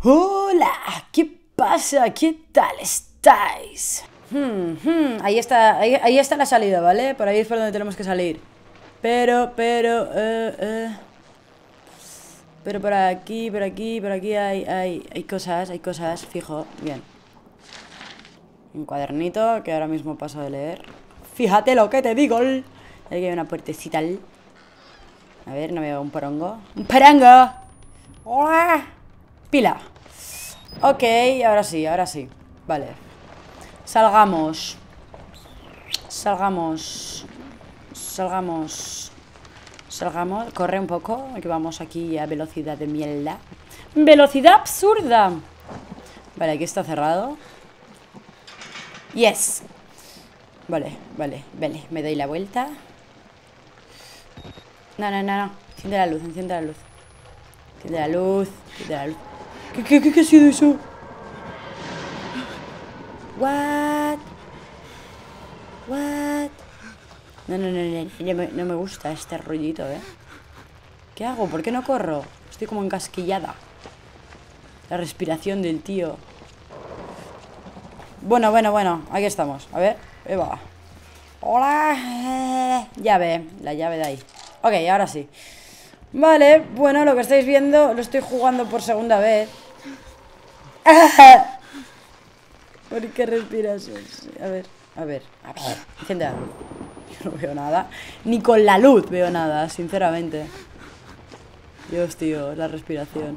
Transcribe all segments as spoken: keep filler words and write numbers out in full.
Hola, ¿qué pasa? ¿Qué tal estáis? Hmm, hmm, ahí está, ahí, ahí está la salida, ¿vale? Por ahí es por donde tenemos que salir. Pero, pero, eh, eh. Pero por aquí, por aquí, por aquí hay, hay, hay cosas, hay cosas, fijo, bien. Un cuadernito que ahora mismo paso de leer. Fíjate lo que te digo. Aquí hay una puertecita. A ver, no veo un porongo. ¡Un porongo! ¡Hola! Pila. Ok, ahora sí, ahora sí. Vale. Salgamos. Salgamos. Salgamos. Salgamos. Corre un poco, que vamos aquí a velocidad de mierda. ¡Velocidad absurda! Vale, aquí está cerrado. Yes. Vale, vale, vale. Me doy la vuelta. No, no, no, no. Enciende la luz, enciende la luz. Enciende la luz, enciende la luz. ¿Qué, qué, qué, qué ha sido eso? What? What? No, no, no, no, no me, no me gusta este rollito, ¿eh? ¿Qué hago? ¿Por qué no corro? Estoy como encasquillada. La respiración del tío. Bueno, bueno, bueno. Aquí estamos. A ver. Eva. Hola. Llave. La llave de ahí. Ok, ahora sí. Vale, bueno, lo que estáis viendo lo estoy jugando por segunda vez. ¿Por qué respiras? A ver, a ver, a ver. Enciende la luz. Yo no veo nada. Ni con la luz veo nada, sinceramente. Dios, tío, la respiración.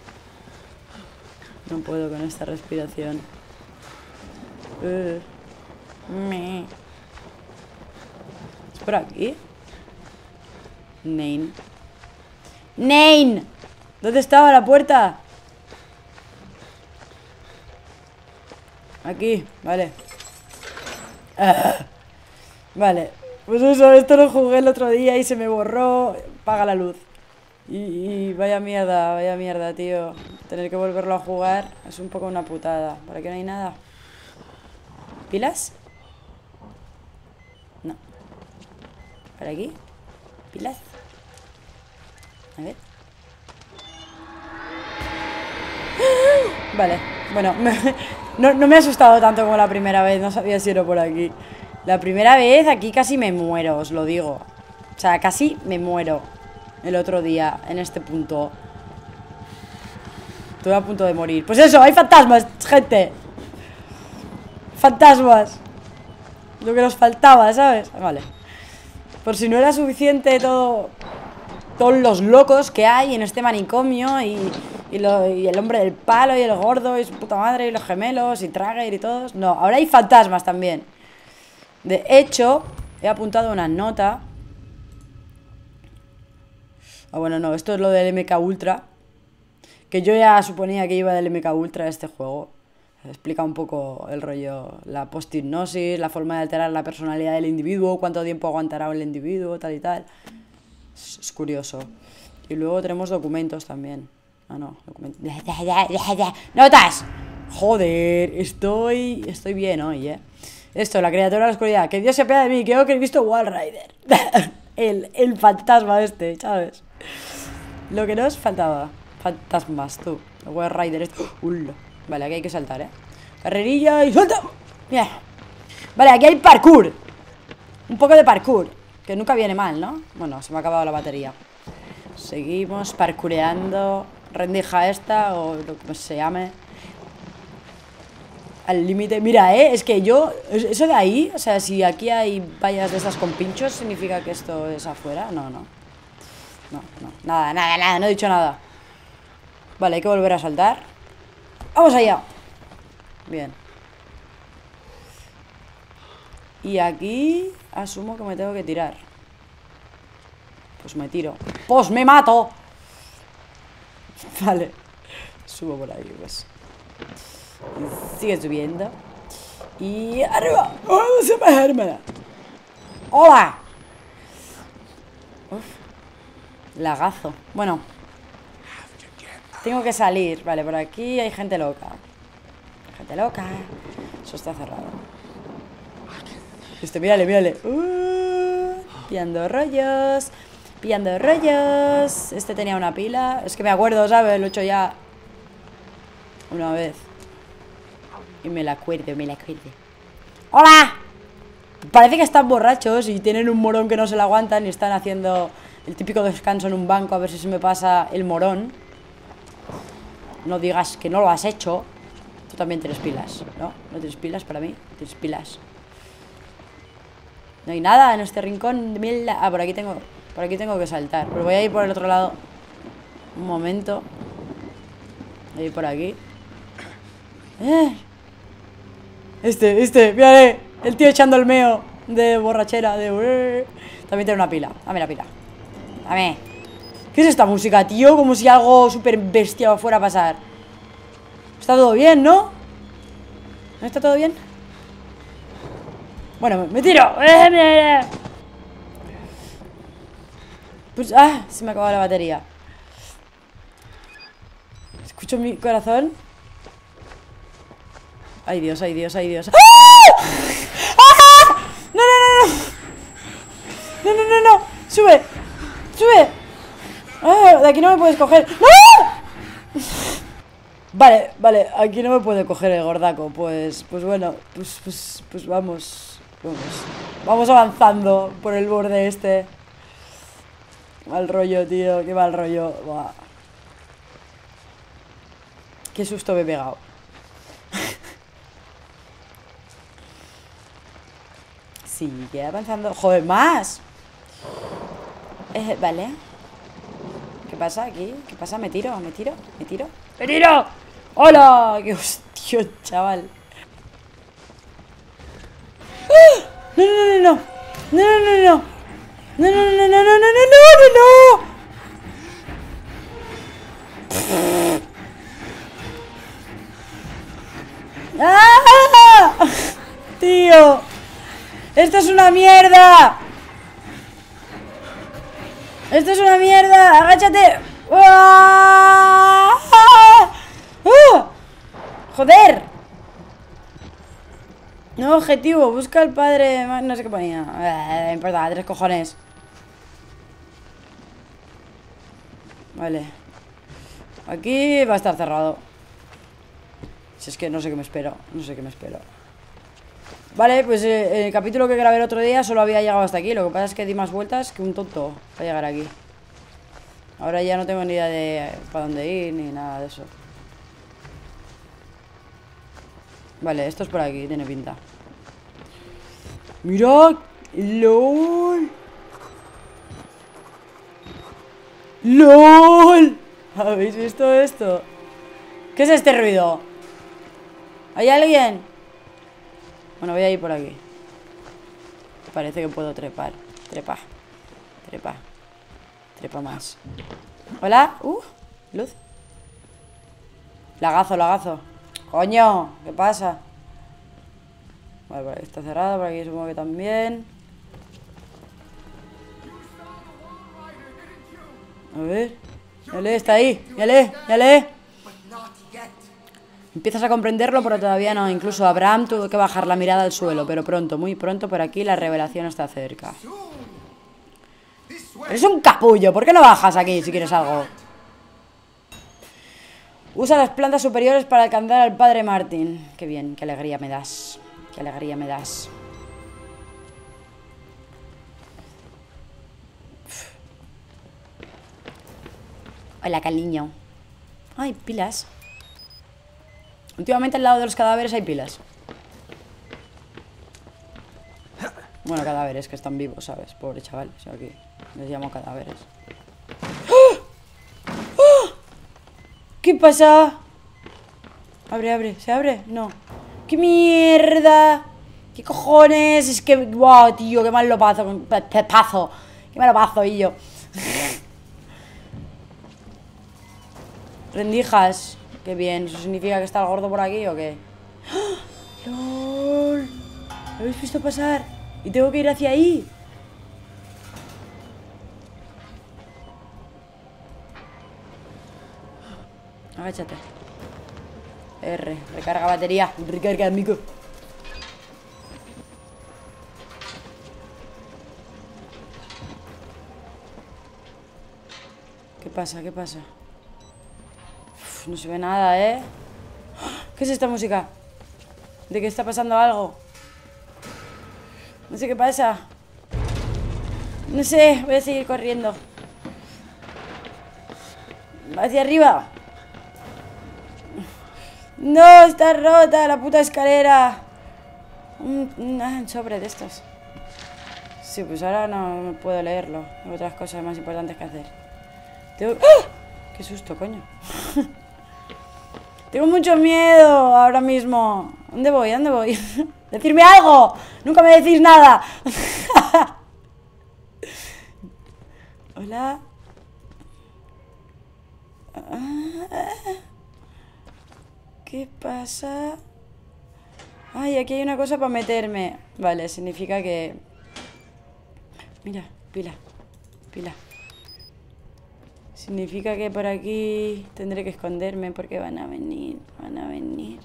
No puedo con esta respiración. Uh. Me. ¿Es por aquí? Nane. ¡Nane! ¿Dónde estaba la puerta? Aquí, vale. Ah. Vale. Pues eso, esto lo jugué el otro día y se me borró. Paga la luz. Y, y vaya mierda, vaya mierda, tío. Tener que volverlo a jugar es un poco una putada. ¿Por aquí no hay nada? ¿Pilas? No. ¿Por aquí? ¿Pilas? A ver. Vale, bueno, me, no, no me ha asustado tanto como la primera vez. No sabía si era por aquí. La primera vez aquí casi me muero, os lo digo. O sea, casi me muero el otro día, en este punto. Estuve a punto de morir. Pues eso, hay fantasmas, gente. Fantasmas. Lo que nos faltaba, ¿sabes? Vale. Por si no era suficiente todo... Todos los locos que hay en este manicomio y, y, lo, y el hombre del palo y el gordo y su puta madre y los gemelos y Trager y todos. No, ahora hay fantasmas también. De hecho, he apuntado una nota. Ah, bueno, no, esto es lo del M K Ultra. Que yo ya suponía que iba del M K Ultra este juego. Explica un poco el rollo, la post-hipnosis, la forma de alterar la personalidad del individuo, cuánto tiempo aguantará el individuo, tal y tal. Es, es curioso. Y luego tenemos documentos también. Ah, no, documentos. ¡Notas! Joder, estoy... Estoy bien hoy, ¿eh? Esto, la criatura de la oscuridad. Que Dios se pega de mí, creo que he visto Wall Rider. el, el fantasma este, ¿sabes? Lo que nos faltaba. Fantasmas, tú. El Wall Rider este. Uh, vale, aquí hay que saltar, ¿eh? Carrerilla y ¡salta! Bien. Vale, aquí hay parkour. Un poco de parkour. Que nunca viene mal, ¿no? Bueno, se me ha acabado la batería. Seguimos parkoureando. Rendija esta, o lo que se llame. Al límite. Mira, eh, es que yo... Eso de ahí, o sea, si aquí hay vallas de esas con pinchos, ¿significa que esto es afuera? No, no. No, no. Nada, nada, nada, no he dicho nada. Vale, hay que volver a saltar. ¡Vamos allá! Bien. Y aquí asumo que me tengo que tirar. Pues me tiro. ¡Pues me mato! Vale. Subo por ahí, pues. Y sigue subiendo. Y arriba. ¡Oh, se me hermana! ¡Hola! Uf. Lagazo. Bueno. Tengo que salir. Vale, por aquí hay gente loca. Gente loca. Eso está cerrado. Este, mírale, mírale. Uh, pillando rollos. Pillando rollos. Este tenía una pila. Es que me acuerdo, ¿sabes? Lo he hecho ya. una vez. Y me la acuerdo, me la acuerdo. ¡Hola! Parece que están borrachos y tienen un morón que no se lo aguantan y están haciendo el típico descanso en un banco a ver si se me pasa el morón. No digas que no lo has hecho. Tú también tienes pilas, ¿no? ¿No tienes pilas para mí? Tienes pilas. No hay nada en este rincón de mierda. Ah, por aquí tengo, por aquí tengo que saltar. Pero voy a ir por el otro lado. Un momento. Voy a ir por aquí. Eh. Este, este, mírale. El tío echando el meo de borrachera. De... También tiene una pila. Dame la pila. Dame. ¿Qué es esta música, tío? Como si algo súper bestia fuera a pasar. Está todo bien, ¿no? ¿No está todo bien? Bueno, me tiro. Pues, ah, se me acabó la batería. Escucho mi corazón. Ay, Dios, ay, Dios, ay, Dios. ¡Ah! ¡Ah! No, no, no, no. No, no, no, no. Sube. Sube. Ah, de aquí no me puedes coger. ¡Ah! Vale, vale, aquí no me puede coger el gordaco. Pues, pues bueno, pues, pues, pues vamos. Vamos. Vamos avanzando por el borde este. Mal rollo, tío, qué mal rollo. Buah. Qué susto me he pegado. Sigue avanzando. Joder, más. Eh, vale. ¿Qué pasa aquí? ¿Qué pasa? ¿Me tiro? ¿Me tiro? ¿Me tiro? ¡Me tiro! ¡Hola! ¡Qué hostia, chaval! ¡Ah! ¡No, no, no, no! ¡No, no, no, no! ¡No, no, no, no, no, no, no, no, no! ¡Ah! ¡Tío! ¡Esto es una mierda! ¡Esto es una mierda! ¡Agáchate! ¡Ah! ¡Ah! ¡Joder! No, objetivo, busca al padre. No sé qué ponía. Eh, no importa, tres cojones. Vale. Aquí va a estar cerrado. Si es que no sé qué me espero. No sé qué me espero. Vale, pues eh, el capítulo que grabé el otro día solo había llegado hasta aquí. Lo que pasa es que di más vueltas que un tonto para llegar aquí. Ahora ya no tengo ni idea de para dónde ir ni nada de eso. Vale, esto es por aquí, tiene pinta. ¡Mira! ¡Lol! ¡Lol! ¿Habéis visto esto? ¿Qué es este ruido? ¿Hay alguien? Bueno, voy a ir por aquí. Parece que puedo trepar. Trepa. Trepa. Trepa más. ¿Hola? Uh, luz. Lagazo, lagazo. ¡Coño! ¿Qué pasa? Vale, por aquí está cerrado, por aquí supongo que también. A ver. Ya lee, está ahí. Ya lee, ya lee. Empiezas a comprenderlo, pero todavía no. Incluso Abraham tuvo que bajar la mirada al suelo. Pero pronto, muy pronto, por aquí la revelación está cerca. Eres un capullo. ¿Por qué no bajas aquí si quieres algo? Usa las plantas superiores para alcanzar al padre Martin. Qué bien, qué alegría me das. Qué alegría me das. Hola, cariño. Ay, pilas. Últimamente al lado de los cadáveres hay pilas. Bueno, cadáveres que están vivos, ¿sabes? Pobre chaval. O sea, aquí les llamo cadáveres. ¡Ah! ¡Ah! ¿Qué pasa? Abre, abre. ¿Se abre? No. ¡Qué mierda! ¿Qué cojones? Es que... ¡Wow, tío! ¡Qué mal lo paso! ¡Pazo! ¡Qué mal lo paso, y yo! Rendijas. Qué bien. ¿Eso significa que está el gordo por aquí o qué? ¡Ah! ¡Lol! ¿Lo habéis visto pasar? Y tengo que ir hacia ahí. Agáchate. R. Recarga batería. Recarga amigo. ¿Qué pasa? ¿Qué pasa? Uf, no se ve nada, ¿eh? ¿Qué es esta música? ¿De que está pasando algo? No sé qué pasa. No sé, voy a seguir corriendo. Hacia arriba. No, está rota la puta escalera. Un, un sobre de estos. Sí, pues ahora no puedo leerlo. Tengo otras cosas más importantes que hacer. Tengo... ¡Ah! ¡Qué susto, coño! Tengo mucho miedo ahora mismo. ¿Dónde voy? ¿Dónde voy? ¡Decidme algo! ¡Nunca me decís nada! Hola. ¿Qué pasa? Ay, aquí hay una cosa para meterme. Vale, significa que... Mira, pila. Pila. Significa que por aquí tendré que esconderme porque van a venir. Van a venir.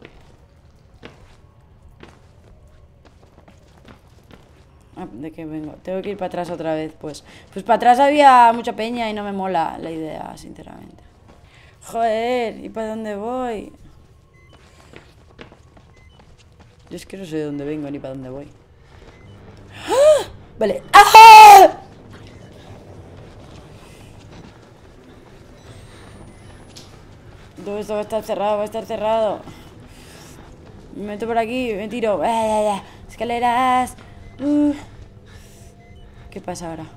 Ah, ¿de qué vengo? Tengo que ir para atrás otra vez, pues. Pues para atrás había mucha peña y no me mola la idea, sinceramente. Joder, ¿y para dónde voy? Yo es que no sé de dónde vengo ni para dónde voy. ¡Ah! Vale. ¡Ah! Todo esto va a estar cerrado, va a estar cerrado. Me meto por aquí, me tiro. Escaleras. Uh. ¿Qué pasa ahora?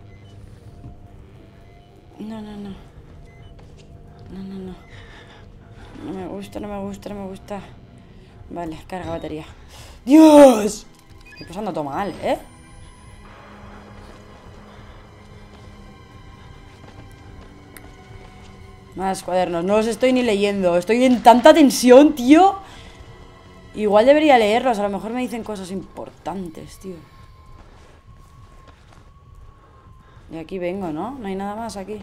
No, no, no. No, no, no. No me gusta, no me gusta, no me gusta. Vale, carga batería. ¡Dios! Estoy pasando todo mal, ¿eh? Más cuadernos. No los estoy ni leyendo. Estoy en tanta tensión, tío. Igual debería leerlos. A lo mejor me dicen cosas importantes, tío. Y aquí vengo, ¿no? No hay nada más aquí.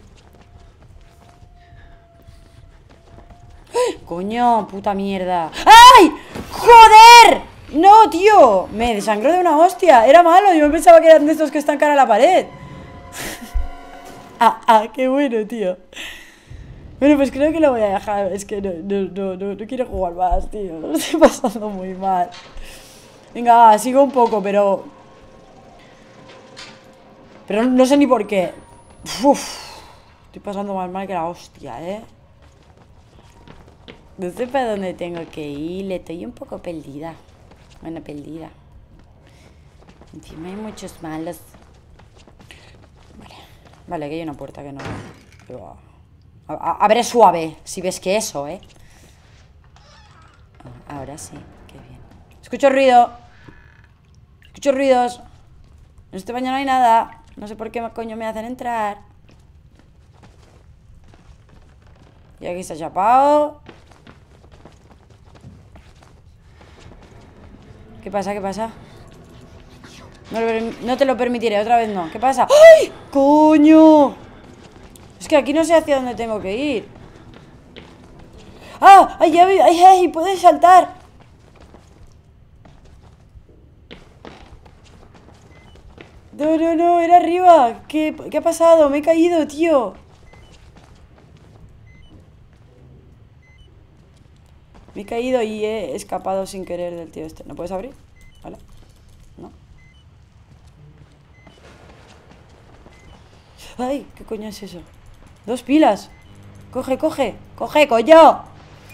¡Ah! ¡Coño! ¡Puta mierda! ¡Ay! ¡Joder! ¡No, tío! Me desangró de una hostia. Era malo. Yo pensaba que eran de estos que están cara a la pared. Ah, ah, qué bueno, tío. Bueno, pues creo que lo voy a dejar. Es que no, no, no, no, no quiero jugar más, tío. Lo estoy pasando muy mal. Venga, va, sigo un poco, pero... Pero no sé ni por qué. Uf, estoy pasando más mal que la hostia, ¿eh? No sé para dónde tengo que ir. Estoy un poco perdida. Bueno, perdida. Encima hay muchos malos. Vale. Vale, aquí hay una puerta que no... A, a, abre suave, si ves que eso, ¿eh? Oh, ahora sí, qué bien. Escucho ruido. Escucho ruidos. En este baño no hay nada. No sé por qué coño me hacen entrar. Y aquí está chapado. ¿Qué pasa? ¿Qué pasa? No, lo, no te lo permitiré, otra vez no. ¿Qué pasa? ¡Ay! ¡Coño! Es que aquí no sé hacia dónde tengo que ir. ¡Ah! ¡Ay, ay, ay! ay ¡puedes saltar! No, no, no, era arriba. ¿Qué, qué ha pasado? Me he caído, tío. Me he caído y he escapado sin querer del tío este. ¿No puedes abrir? ¿Vale? ¿No? ¡Ay! ¿Qué coño es eso? Dos pilas. Coge, coge. Coge, coño.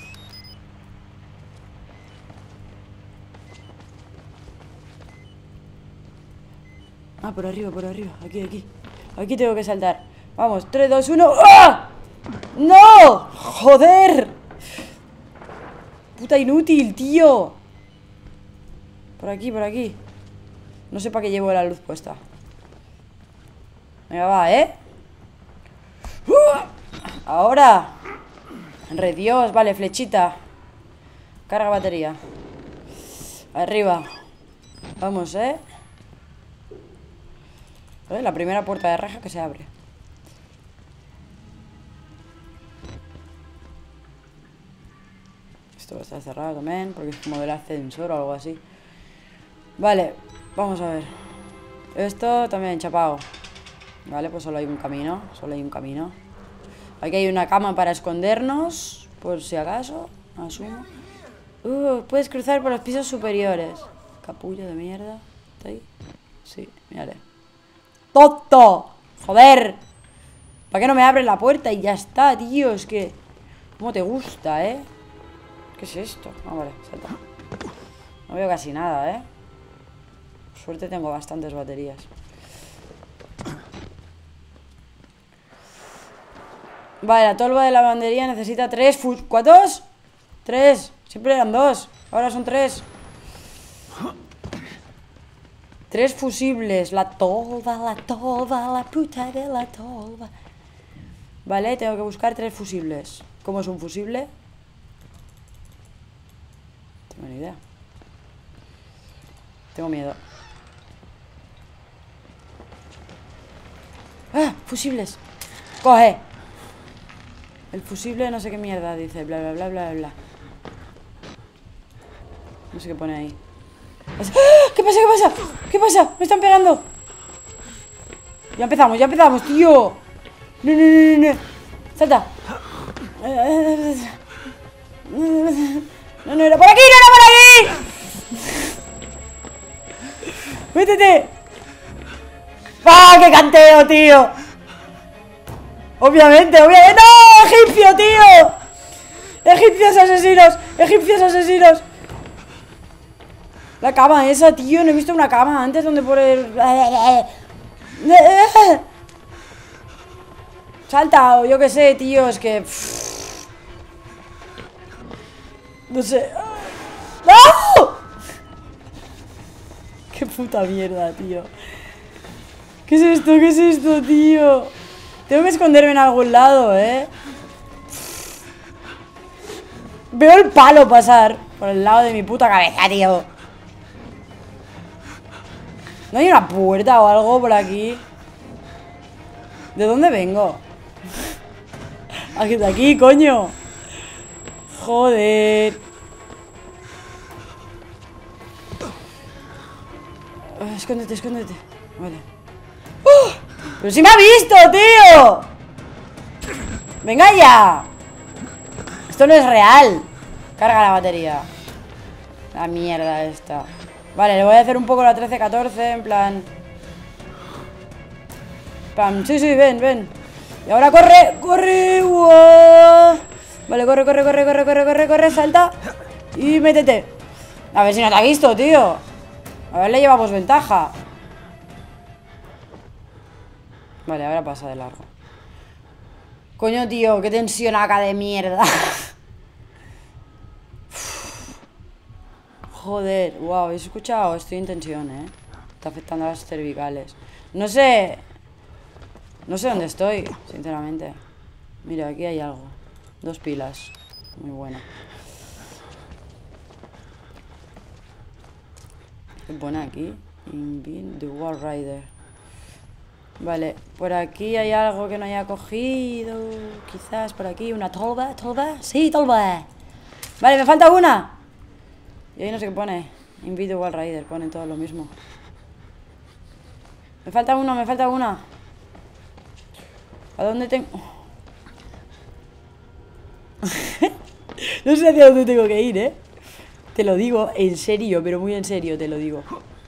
Ah, por arriba, por arriba. Aquí, aquí. Aquí tengo que saltar. Vamos, tres, dos, uno. ¡Ah! ¡No! ¡Joder! Puta inútil, tío. Por aquí, por aquí. No sé para qué llevo la luz puesta. Venga, va, ¿eh? Ahora. Re Dios, vale, flechita. Carga batería. Arriba. Vamos, ¿eh? ¿Vale? La primera puerta de reja que se abre. Esto va a estar cerrado también, porque es como del ascensor o algo así. Vale, vamos a ver. Esto también chapado. Vale, pues solo hay un camino. Solo hay un camino. Aquí hay una cama para escondernos, por si acaso, asumo. Uh, puedes cruzar por los pisos superiores. Capullo de mierda. ¿Está ahí? Sí, mírale. ¡Tonto! ¡Joder! ¿Para qué no me abres la puerta? Y ya está, tío. Es que... ¿Cómo te gusta, eh? ¿Qué es esto? Ah, vale, salta. No veo casi nada, eh. Por suerte tengo bastantes baterías. Vale, la tolva de lavandería necesita tres fus... ¿Cuántos? Tres. Siempre eran dos. Ahora son tres. Tres fusibles. La tolva, la tolva, la puta de la tolva. Vale, tengo que buscar tres fusibles. ¿Cómo es un fusible? No tengo ni idea. Tengo miedo. ¡Ah! Fusibles. ¡Coge! El fusible no sé qué mierda dice. Bla, bla, bla, bla, bla. No sé qué pone ahí. ¡Ah! ¿Qué pasa? ¿Qué pasa? ¿Qué pasa? ¡Me están pegando! Ya empezamos, ya empezamos, tío. No, no, no, no, no. Salta. No, no era por aquí, no era por aquí. ¡Métete! ¡Ah, qué canteo, tío! Obviamente, obviamente. ¡No! ¡Egipcio, tío! ¡Egipcios asesinos! ¡Egipcios asesinos! La cama esa, tío. No he visto una cama antes donde por el... Salta, o yo qué sé, tío. Es que... No sé. ¡No! ¡Qué puta mierda, tío! ¿Qué es esto? ¿Qué es esto, tío? Tengo que esconderme en algún lado, ¿eh? Veo el palo pasar por el lado de mi puta cabeza, tío. ¿No hay una puerta o algo por aquí? ¿De dónde vengo? Aquí, de aquí, coño. Joder. Ah, escóndete, escóndete. Vale. ¡Oh! ¡Pero si me ha visto, tío! ¡Venga ya! Esto no es real. Carga la batería. La mierda esta. Vale, le voy a hacer un poco la trece catorce. En plan... Pam, sí, sí, ven, ven. Y ahora corre, corre. ¡Wow! Vale, corre, corre, corre, corre, corre, corre, corre, salta. Y métete. A ver si no te ha visto, tío. A ver, le llevamos ventaja. Vale, ahora pasa de largo. Coño, tío, qué tensionaca de mierda. Joder, wow, ¿habéis escuchado? Estoy en tensión, eh. Está afectando a las cervicales. No sé. No sé dónde estoy, sinceramente. Mira, aquí hay algo. Dos pilas. Muy buena. ¿Qué pone aquí? Invin the War Rider. Vale, por aquí hay algo que no haya cogido. Quizás por aquí, una tolva, tolva. Sí, tolva. Vale, me falta una. Y ahí no sé qué pone. Invite Wall Rider, ponen todo lo mismo. Me falta uno, me falta una. ¿A dónde tengo? No sé hacia dónde tengo que ir, ¿eh? Te lo digo en serio, pero muy en serio te lo digo.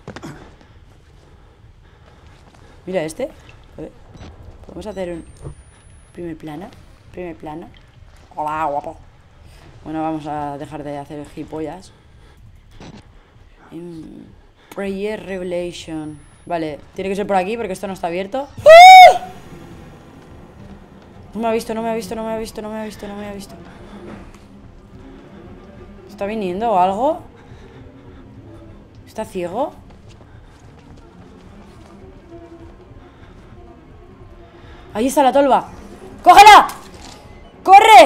Mira este. A ver. Podemos hacer un primer plano. Primer plano. Hola, guapo. Bueno, vamos a dejar de hacer gilipollas. Um, Prayer Revelation. Vale, tiene que ser por aquí porque esto no está abierto. ¡Ah! No me ha visto, no me ha visto, no me ha visto, no me ha visto, no me ha visto. ¿Está viniendo o algo? ¿Está ciego? Ahí está la tolva. ¡Cógela! ¡Corre!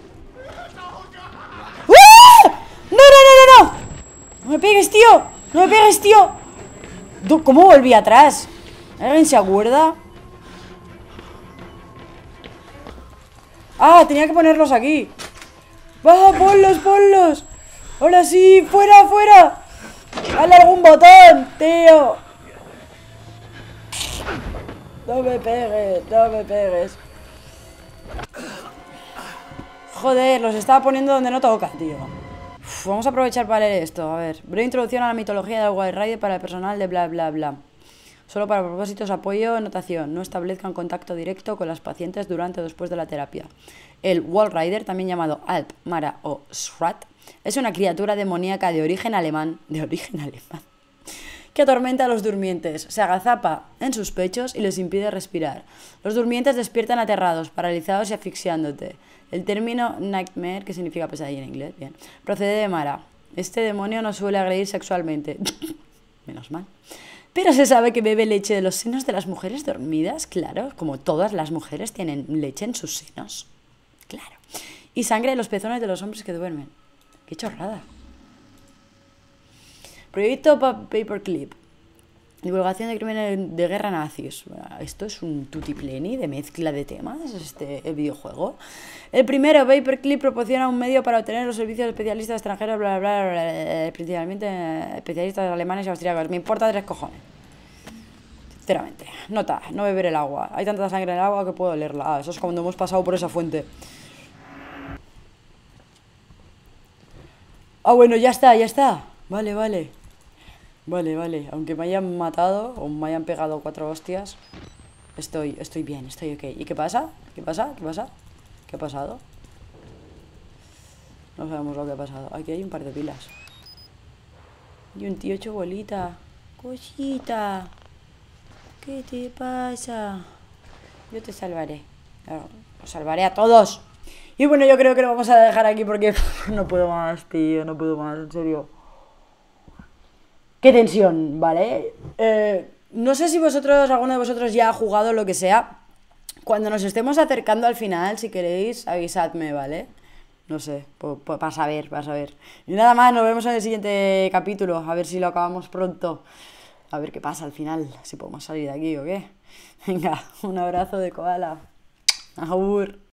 ¡Ah! ¡No, no, no, no, no! ¡No me pegues, tío! ¡No me pegues, tío! ¿Cómo volví atrás? ¿Alguien se acuerda? Ah, tenía que ponerlos aquí. ¡Va, ponlos, ponlos! ¡Ahora sí! ¡Fuera, fuera! ¡Dale algún botón, tío! No me pegues, no me pegues. Joder, los estaba poniendo donde no toca, tío. Uf, vamos a aprovechar para leer esto. A ver, breve introducción a la mitología del Wild Rider para el personal de bla bla bla. Solo para propósitos, apoyo, notación. No establezcan contacto directo con las pacientes durante o después de la terapia. El Wild Rider, también llamado Alp, Mara o Shrat, es una criatura demoníaca de origen alemán, de origen alemán, que atormenta a los durmientes, se agazapa en sus pechos y les impide respirar. Los durmientes despiertan aterrados, paralizados y asfixiándote. El término nightmare, que significa pesadilla en inglés, bien, procede de Mara. Este demonio no suele agredir sexualmente. Menos mal. Pero se sabe que bebe leche de los senos de las mujeres dormidas, claro, como todas las mujeres tienen leche en sus senos. Claro. Y sangre de los pezones de los hombres que duermen. ¡Qué chorrada! Proyecto Paperclip. Divulgación de crímenes de guerra nazis. Esto es un tutipleni de mezcla de temas, este el videojuego. El primero, Paperclip, proporciona un medio para obtener los servicios de especialistas extranjeros, bla, bla, bla, bla, principalmente especialistas alemanes y austríacos. Me importa tres cojones. Sinceramente. Nota, no beber el agua. Hay tanta sangre en el agua que puedo olerla. Ah, eso es cuando hemos pasado por esa fuente. Ah, bueno, ya está, ya está. Vale, vale. Vale, vale. Aunque me hayan matado o me hayan pegado cuatro hostias, estoy, estoy bien, estoy ok. ¿Y qué pasa? ¿Qué pasa? ¿Qué pasa? ¿Qué ha pasado? No sabemos lo que ha pasado. Aquí hay un par de pilas. Y un tío hecho bolita. Cosita. ¿Qué te pasa? Yo te salvaré. Os salvaré a todos. Y bueno, yo creo que lo vamos a dejar aquí porque no puedo más, tío. No puedo más, en serio. Qué tensión, ¿vale? Eh, no sé si vosotros, alguno de vosotros ya ha jugado lo que sea. Cuando nos estemos acercando al final, si queréis, avisadme, ¿vale? No sé, para saber, para saber. Y nada más, nos vemos en el siguiente capítulo. A ver si lo acabamos pronto. A ver qué pasa al final, si podemos salir de aquí o qué. Venga, un abrazo de koala. Agur.